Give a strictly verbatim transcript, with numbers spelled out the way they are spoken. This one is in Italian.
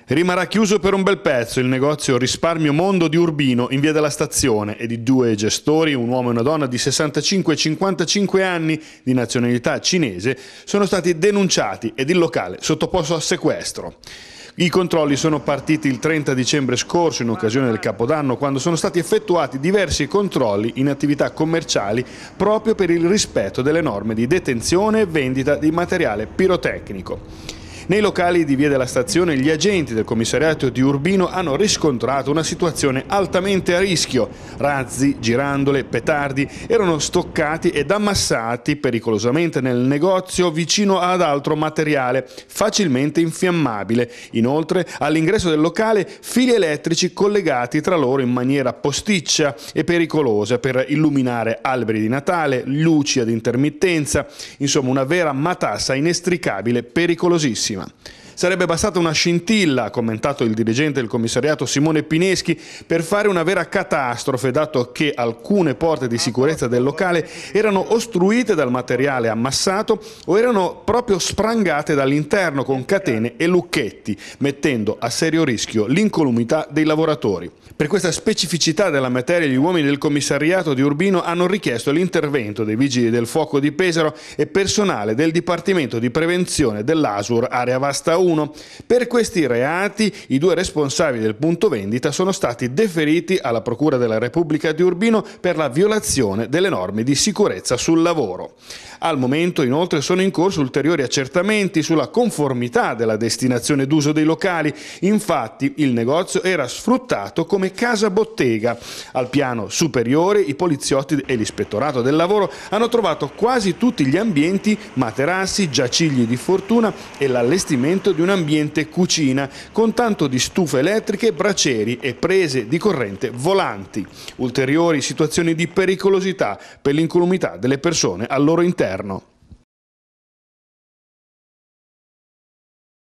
Rimarrà chiuso per un bel pezzo il negozio Risparmio Mondo di Urbino in via della Stazione e di due gestori, un uomo e una donna di sessantacinque e cinquantacinque anni di nazionalità cinese, sono stati denunciati ed il locale sottoposto a sequestro. I controlli sono partiti il trenta dicembre scorso in occasione del Capodanno, quando sono stati effettuati diversi controlli in attività commerciali proprio per il rispetto delle norme di detenzione e vendita di materiale pirotecnico. Nei locali di via della Stazione gli agenti del commissariato di Urbino hanno riscontrato una situazione altamente a rischio. Razzi, girandole, petardi erano stoccati ed ammassati pericolosamente nel negozio vicino ad altro materiale facilmente infiammabile. Inoltre, all'ingresso del locale, fili elettrici collegati tra loro in maniera posticcia e pericolosa per illuminare alberi di Natale, luci ad intermittenza, insomma una vera matassa inestricabile, pericolosissima. Sarebbe bastata una scintilla, ha commentato il dirigente del commissariato Simone Pineschi, per fare una vera catastrofe, dato che alcune porte di sicurezza del locale erano ostruite dal materiale ammassato o erano proprio sprangate dall'interno con catene e lucchetti, mettendo a serio rischio l'incolumità dei lavoratori. Per questa specificità della materia gli uomini del commissariato di Urbino hanno richiesto l'intervento dei vigili del fuoco di Pesaro e personale del Dipartimento di Prevenzione dell'A S U R Area Vasta uno. Per questi reati i due responsabili del punto vendita sono stati deferiti alla Procura della Repubblica di Urbino per la violazione delle norme di sicurezza sul lavoro. Al momento inoltre sono in corso ulteriori accertamenti sulla conformità della destinazione d'uso dei locali. Infatti il negozio era sfruttato come casa bottega. Al piano superiore i poliziotti e l'ispettorato del lavoro hanno trovato quasi tutti gli ambienti, materassi, giacigli di fortuna e l'allestimento di un ambiente cucina con tanto di stufe elettriche, bracieri e prese di corrente volanti. Ulteriori situazioni di pericolosità per l'incolumità delle persone al loro interno.